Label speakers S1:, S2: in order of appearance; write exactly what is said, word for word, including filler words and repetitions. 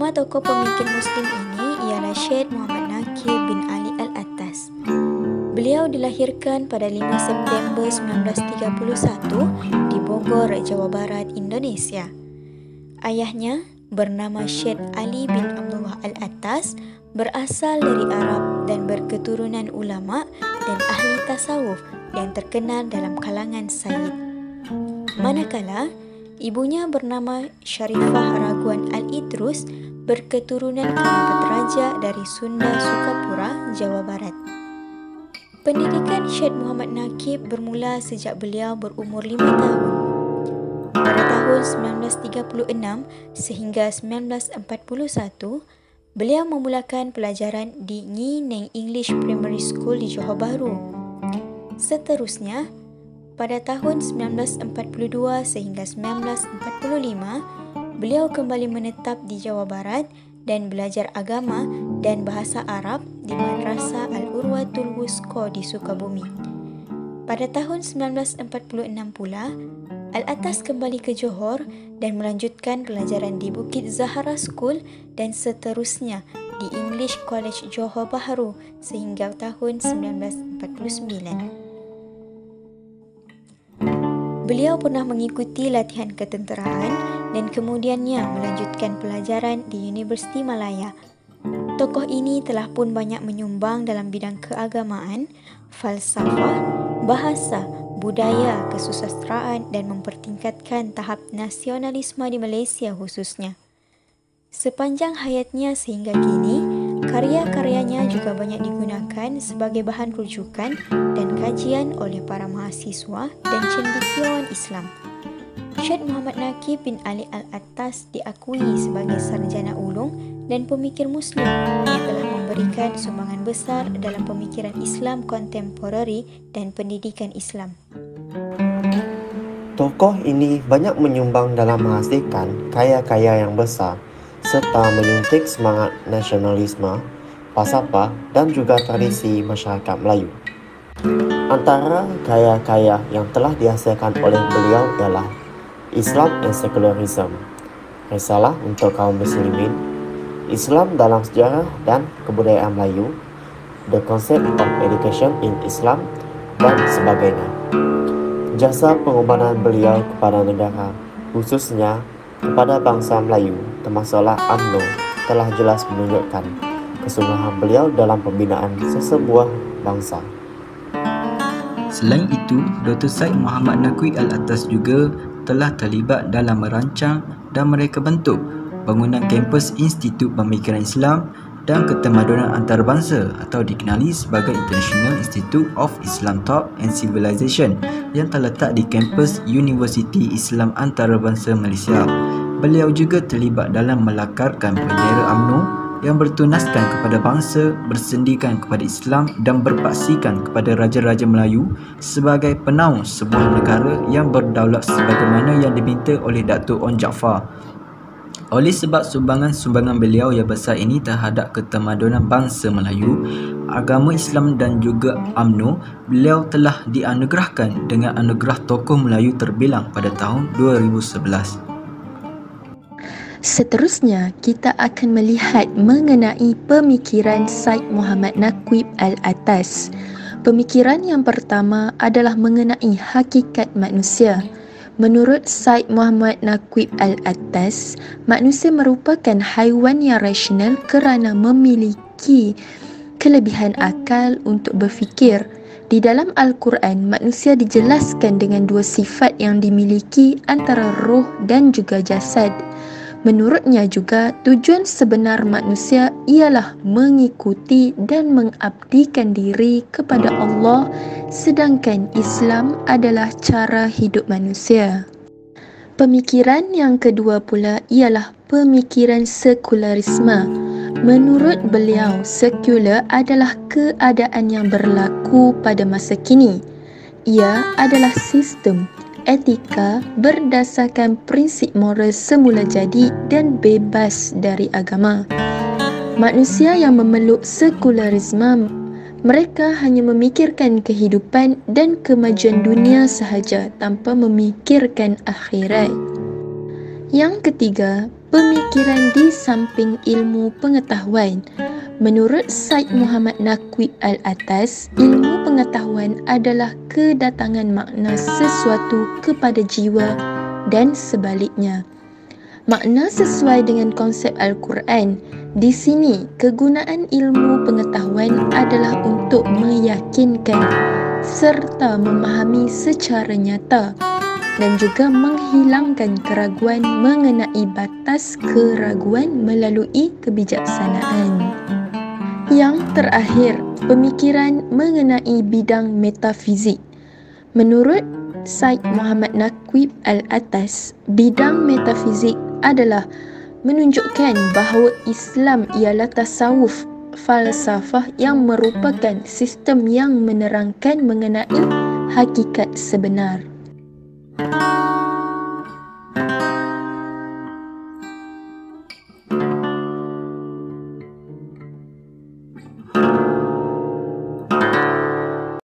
S1: Nama tokoh pemikir Muslim ini ialah Syed Muhammad Nakib bin Ali Al-Attas. Beliau dilahirkan pada lima September sembilan belas tiga puluh satu di Bogor, Jawa Barat, Indonesia. Ayahnya bernama Syed Ali bin Abdullah Al-Attas, berasal dari Arab dan berketurunan ulama dan ahli tasawuf yang terkenal dalam kalangan Sayyid. Manakala ibunya bernama Syarifah Raguan Al-Idrus, berketurunan kerabat raja dari Sunda Sukapura, Jawa Barat. Pendidikan Syed Muhammad Nakib bermula sejak beliau berumur lima tahun. Pada tahun sembilan belas tiga puluh enam sehingga sembilan belas empat puluh satu, beliau memulakan pelajaran di Nyi Neng English Primary School di Johor Bahru. Seterusnya, pada tahun sembilan belas empat puluh dua sehingga sembilan belas empat puluh lima, beliau kembali menetap di Jawa Barat dan belajar agama dan bahasa Arab di Madrasah Al-Urwatul Wusqa di Sukabumi. Pada tahun sembilan belas empat puluh enam pula, Al-Attas kembali ke Johor dan melanjutkan pelajaran di Bukit Zahara School dan seterusnya di English College Johor Bahru sehingga tahun sembilan belas empat puluh sembilan. Beliau pernah mengikuti latihan ketenteraan dan kemudiannya melanjutkan pelajaran di Universiti Malaya. Tokoh ini telah pun banyak menyumbang dalam bidang keagamaan, falsafah, bahasa, budaya, kesusastraan dan mempertingkatkan tahap nasionalisme di Malaysia khususnya. Sepanjang hayatnya sehingga kini, karya-karyanya juga banyak digunakan sebagai bahan rujukan dan kajian oleh para mahasiswa dan cendekiawan Islam. Syed Muhammad Nakib bin Ali Al-Attas diakui sebagai sarjana ulung dan pemikir Muslim yang telah memberikan sumbangan besar dalam pemikiran Islam kontemporari dan pendidikan Islam.
S2: Tokoh ini banyak menyumbang dalam menghasilkan karya-karya yang besar serta menyuntik semangat nasionalisme, falsafah dan juga tradisi masyarakat Melayu. Antara karya-karya yang telah dihasilkan oleh beliau ialah Islam and Secularism, Risalah untuk kaum muslimin, Islam dalam sejarah dan kebudayaan Melayu, The Concept of Education in Islam, dan sebagainya. Jasa pengorbanan beliau kepada negara, khususnya kepada bangsa Melayu, termasuklah U M N O, telah jelas menunjukkan kesungguhan beliau dalam pembinaan sesebuah bangsa.
S3: Selain itu, Doktor Syed Muhammad Nakib Al-Attas juga telah terlibat dalam merancang dan mereka bentuk bangunan kampus Institut Pemikiran Islam dan Ketamadunan Antarabangsa atau dikenali sebagai International Institute of Islam Thought and Civilization yang terletak di kampus Universiti Islam Antarabangsa Malaysia. Beliau juga terlibat dalam melakarkan bendera U M N O yang bertunaskan kepada bangsa, bersendikan kepada Islam dan berpaksikan kepada Raja-Raja Melayu sebagai penaung sebuah negara yang berdaulat sebagaimana yang diminta oleh Datuk Onn Jaafar. Oleh sebab sumbangan-sumbangan beliau yang besar ini terhadap ketamadunan bangsa Melayu, agama Islam dan juga U M N O, beliau telah dianugerahkan dengan anugerah tokoh Melayu terbilang pada tahun dua ribu sebelas.
S4: Seterusnya, kita akan melihat mengenai pemikiran Syed Muhammad Nakib Al-Attas. Pemikiran yang pertama adalah mengenai hakikat manusia. Menurut Syed Muhammad Nakib Al-Attas, manusia merupakan haiwan yang rasional kerana memiliki kelebihan akal untuk berfikir. Di dalam Al-Quran, manusia dijelaskan dengan dua sifat yang dimiliki antara roh dan juga jasad. Menurutnya juga, tujuan sebenar manusia ialah mengikuti dan mengabdikan diri kepada Allah, sedangkan Islam adalah cara hidup manusia. Pemikiran yang kedua pula ialah pemikiran sekularisme. Menurut beliau, sekular adalah keadaan yang berlaku pada masa kini. Ia adalah sistem etika berdasarkan prinsip moral semula jadi dan bebas dari agama. Manusia yang memeluk sekularisme, mereka hanya memikirkan kehidupan dan kemajuan dunia sahaja tanpa memikirkan akhirat. Yang ketiga, pemikiran di samping ilmu pengetahuan. Menurut Syed Muhammad Naqwi Al-Attas, ilmu pengetahuan adalah kedatangan makna sesuatu kepada jiwa dan sebaliknya. Makna sesuai dengan konsep Al-Quran. Di sini, kegunaan ilmu pengetahuan adalah untuk meyakinkan serta memahami secara nyata dan juga menghilangkan keraguan mengenai batas keraguan melalui kebijaksanaan. Yang terakhir, pemikiran mengenai bidang metafizik. Menurut Syed Muhammad Naqwi Al-Attas, bidang metafizik adalah menunjukkan bahawa Islam ialah tasawuf, falsafah yang merupakan sistem yang menerangkan mengenai hakikat sebenar.